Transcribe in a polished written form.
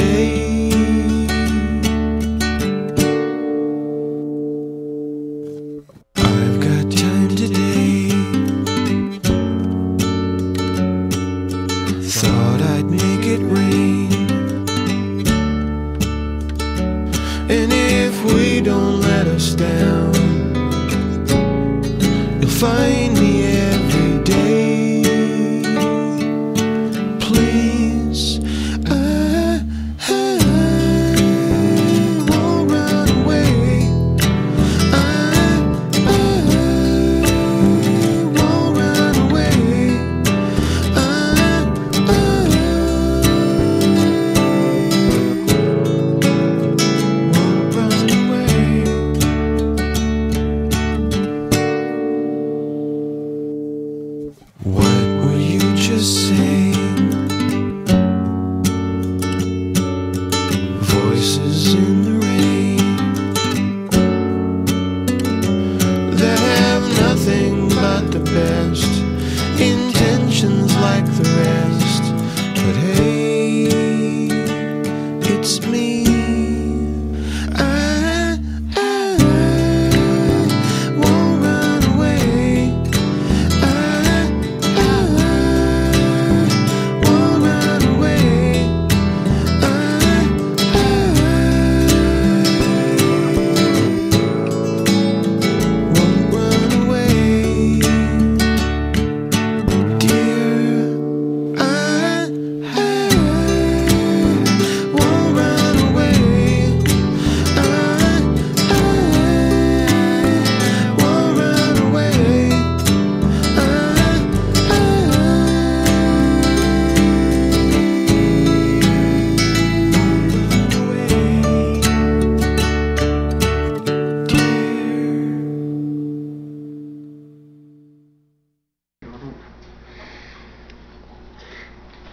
day. I've got time today. Thought I'd make it rain. And if we don't let us down, you'll find me every day. Please, I won't run away. I won't run away. Won't run away. What were you just saying? Voices in the rain that have nothing but the best intentions like the rest. But hey, it's me.